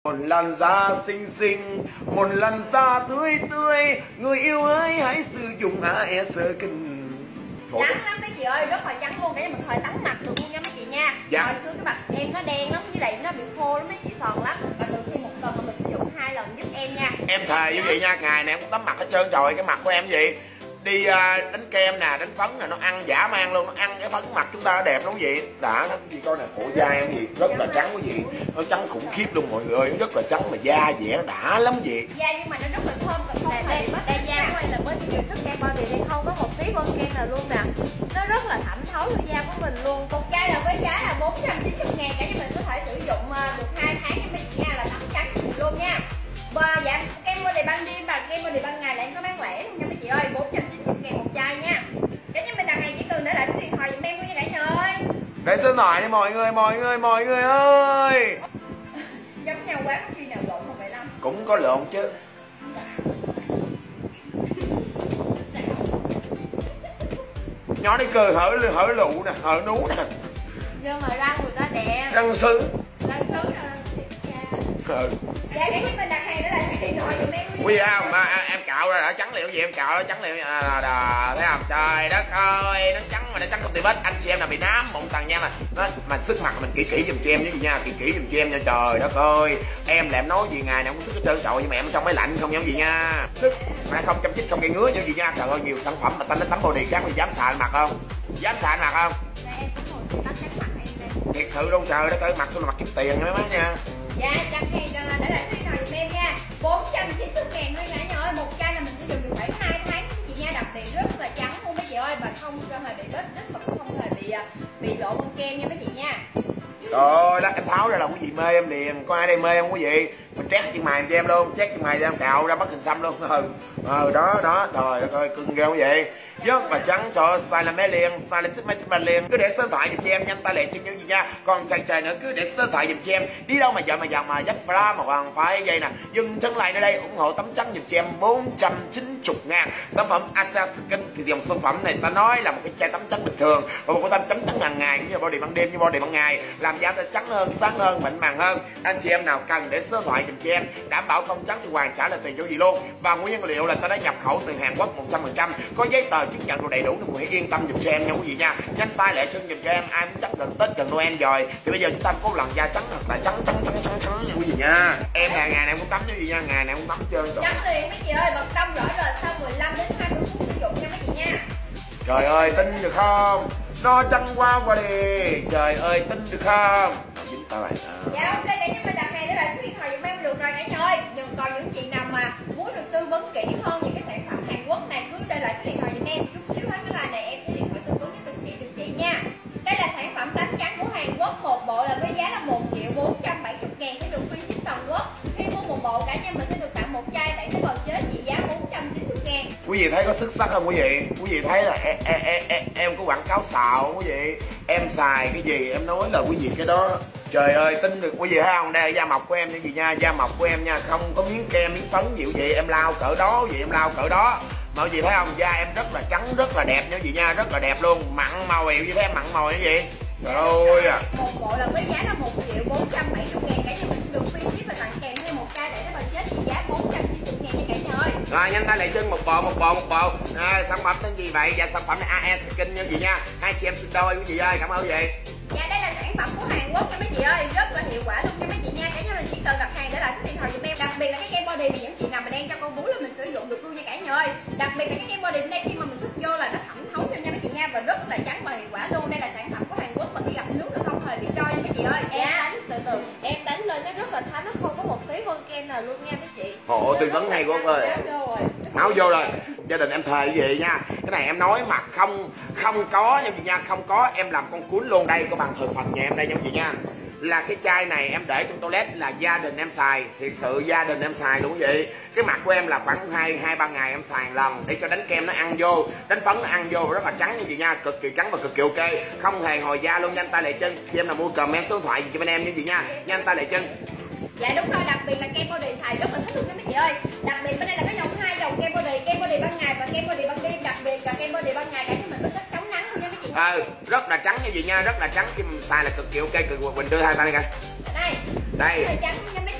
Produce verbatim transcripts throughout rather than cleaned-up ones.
Một làn da xinh xinh, một làn da tươi tươi, người yêu ơi hãy sử dụng a e Skin. Trắng lắm mấy chị ơi, rất là trắng luôn, để mình thời tắm mặt được luôn nha mấy chị nha. Dạ. Hồi xưa cái mặt em nó đen lắm, với lại nó bị khô lắm mấy chị, sòn lắm. Và từ khi một tuần mà mình sử dụng hai lần giúp em nha. Em thề như vậy nha, ngày này em cũng tắm mặt hết trơn trời. Cái mặt của em gì đi uh, đánh kem nè, đánh phấn nè, nó ăn dã man luôn, nó ăn cái phấn mặt chúng ta đẹp lắm vậy. Đã lắm gì, coi nè, cổ da em gì rất là trắng quý vị, nó trắng khủng khiếp luôn mọi người ơi, nó rất là trắng mà da dẻ nó đã lắm vậy. Da nhưng mà nó rất là thơm, còn không hề bị đây da của em là mới sử dụng sức kem body đây, không có một tí bơm kem nào luôn nè, nó rất là thẩm thấu vào da của mình luôn. Một chai là với giá là bốn trăm chín mươi ngàn, cả nhà mình có thể sử dụng uh, được hai tháng nha mấy chị nha, là tắm trắng luôn nha. Và dạ kem body ban đêm và kem body ban ngày là em có bán lẻ luôn nha mấy chị ơi, bốn trăm chín mươi ngàn một chai nha. Cả nhà mình đặt này chỉ cần để lại số điện thoại giùm em thôi nha cả nhà ơi. Để số điện thoại đi mọi người, mọi người, mọi người ơi. Giống nhau quá, có khi nào lộn không vậy Lâm? Cũng có lộn chứ. Nhỏ đi cười hở hở lụ nè, hở nú nè. Nhưng mà răng người ta đẹp. Răng sứ. Răng sứ là Ừ. dạ cái mình đặt hàng đó là cái điện thoại giùm em. Quý vị không, à, em cạo ra đã trắng liệu gì, em cạo ra trắng liệu à, đà, thấy không? Trời đất ơi, nó trắng mà nó trắng không tì bết. Anh chị em là bị nám một tầng nha, mà nó mà sức mặt mình kỹ kỹ giùm cho em với gì nha, kỹ kỹ giùm cho em nha. Trời đất ơi, em là em nói gì ngày nào cũng sức hết trơn trọi, nhưng mà em trong máy lạnh không nha gì nha. Sức mà không chăm chích không gây ngứa như gì nha. Trời ơi, nhiều sản phẩm mà tanh đến tắm body khác mình dám xài mặt không? Dám xài mặt không? Dạ em cũng ngồi tắm trắng mặt em đây. Thiệt sự luôn, trời đất ơi, mặt tôi là mặt kiếm tiền mấy má nha. Dạ đặt hàng để lại số điện thoại giùm em nha, bốn trăm chín mươi ngàn thôi cả nhà ơi. Một chai là mình sử dụng được khoảng hai tháng chị nha, đặc biệt rất là trắng luôn mấy chị ơi, và không cho hề bị vết nứt mà cũng không hề bị bị lộ con kem nha mấy chị nha. Trời ơi, đó em tháo ra là quý vị mê em liền, có ai đây mê không quý vị? Mình trét chân mày cho em luôn, trét chân mày cho em cạo ra mất hình xăm luôn. Ừ, ừ đó đó, trời đất ơi, cưng ghê quý vị. Rất là trắng, trời ơi, style là mê liền, style là sức mê sức liền. Cứ để số điện thoại giùm cho em nhanh tay lẹ chân như gì nha. Còn chàng trời nữa cứ để số điện thoại giùm cho em. Đi đâu mà giờ mà giờ mà dắt fra mà còn phải dây nè. Dừng chân lại nơi đây ủng hộ tấm trắng giùm cho em bốn trăm chín mươi ngàn. Sản phẩm a e Skin thì dòng sản phẩm này ta nói là một cái chai tấm trắng bình thường và một cái tấm trắng trắng hàng ngày, như body ban đêm như body ban ngày, làm da ta trắng hơn, sáng hơn, mịn màng hơn. Anh chị em nào cần để số điện thoại giùm cho em, đảm bảo không trắng thì hoàn trả lại tiền cho gì luôn. Và nguyên liệu là ta đã nhập khẩu từ Hàn Quốc một trăm phần trăm, có giấy tờ chứng nhận đầy đủ nên quý vị yên tâm giùm cho em nha quý vị nha. Nhanh tay lẹ chân giùm cho em, ai cũng chắc gần Tết gần Noel rồi thì bây giờ chúng ta có lần da trắng thật là trắng trắng trắng trắng trắng nha quý vị nha. Em là ngày nào cũng tắm chứ gì nha, ngày nào cũng tắm trơn rồi. Trắng liền mấy chị ơi, bật đông rõ rệt sau mười lăm đến hai mươi phút sử dụng nha mấy chị nha. Trời ơi, tin được không? Nó trắng quá qua đi. Trời ơi, tin được không? Dính tay bạn. À. Dạ ok, để cho mình đặt hàng để lại số điện thoại giùm em được rồi cả nhà ơi. Nhưng còn những chị nào mà muốn được tư vấn kỹ hơn về cái sản phẩm Hàn Quốc này, cứ để lại số điện thoại giùm em. Chút xíu hết cái like này em sẽ điện thoại tư vấn với từng chị từng chị nha. Đây là sản phẩm tắm trắng của Hàn Quốc, một bộ là với giá là một triệu bốn trăm bảy mươi ngàn, sẽ được free ship toàn quốc. Khi mua một bộ cả nhà mình sẽ được tặng một chai tẩy tế bào chết trị giá bốn trăm chín mươi ngàn. Quý vị thấy có xuất sắc không quý vị? Quý vị thấy là em, em, em, em, em có quảng cáo xạo không quý vị? Em xài cái gì em nói là quý vị cái đó. Trời ơi, tin được quý vị thấy không? Đây là da mọc của em như gì nha, da mọc của em nha, không có miếng kem miếng phấn gì vậy, em lao cỡ đó vậy, em lao cỡ đó. Mọi người thấy không? Da em rất là trắng, rất là đẹp như gì nha, rất là đẹp luôn, mặn màu hiệu như thế, em mặn màu như vậy. Trời ơi à. Một bộ là với giá là một triệu bốn trăm bảy mươi ngàn, cả nhà mình sẽ được free ship và tặng kèm thêm một chai để nó chết trị giá bốn trăm chín mươi ngàn nha cả nhà ơi. Rồi nhanh tay lại chân một bộ một bộ một bộ. À, sản phẩm tên gì vậy? Dạ sản phẩm này a e Skin như gì nha. Hai chị em sinh đôi quý vị ơi, cảm ơn quý vị. Dạ đây là sản phẩm của Hàn Quốc nha mấy chị ơi, rất là hiệu quả luôn nha mấy chị nha. Cả nhà mình chỉ cần đặt hàng để lại số điện thoại giùm em. Đặc biệt là cái kem body này những chị nào mà đang cho con bú là mình sử dụng được luôn nha cả nhà ơi. Đặc biệt là cái kem body này khi mà mình sức vô là nó thẩm thấu cho nha mấy chị nha, và rất là trắng và hiệu quả luôn. Đây là sản phẩm của Hàn Quốc mà khi gặp nước nó không hề bị trôi nha mấy chị ơi. Em đánh từ từ, em đánh lên nó rất là thánh, nó không có một tí bơm kem nào luôn nha mấy chị. Ồ, tư vấn hay quá ơi. Máu vô rồi. Gia đình em thề như vậy nha. Cái này em nói mà không không có nha chị nha, không có em làm con cuốn luôn. Đây có bằng thời phần nhà em đây nha chị nha. Là cái chai này em để trong toilet là gia đình em xài, thiệt sự gia đình em xài luôn vậy. Cái mặt của em là khoảng hai hai ba ngày em xài một lần để cho đánh kem nó ăn vô, đánh phấn nó ăn vô rất là trắng như chị nha, cực kỳ trắng và cực kỳ ok, không hề hồi da luôn. Nhanh tay lại chân, chị em nào mua comment số điện thoại cho bên em như chị nha, nhanh tay lại chân. Dạ đúng rồi, đặc biệt là kem body xài rất là thích luôn nha mấy chị ơi. Đặc biệt bên đây là có dòng hai dòng kem body, kem body ban ngày và kem body ban đêm. Đặc biệt là kem body ban ngày để cho mình có chất chống nắng luôn nha mấy chị. Ừ, rất là trắng như vậy nha, rất là trắng, khi mình xài là cực kỳ ok, cực. Mình đưa hai tay đây coi. Đây. Đây. Rất là trắng nha mấy chị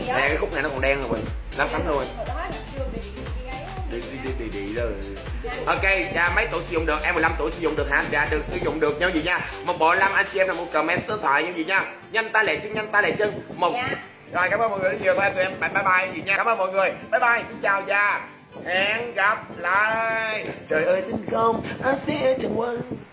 á. Nè cái khúc này nó còn đen rồi, lắm lắm luôn. Hồi đó là chưa bị đi đi ấy. Đi đi đi đi đi rồi. Ok, dạ mấy tuổi sử dụng được? Em mười lăm tuổi sử dụng được hả? Dạ được sử dụng được nhau gì nha. Một bộ năm anh chị em là một comment số điện thoại như gì nha. Nhanh tay lẹ chân, nhanh tay lẹ chân. Một. Dạ. Rồi cảm ơn mọi người rất nhiều, tụi em bye bye gì nha. Cảm ơn mọi người. Bye bye, xin chào và hẹn gặp lại. Trời ơi tin không, anh sẽ chẳng quên.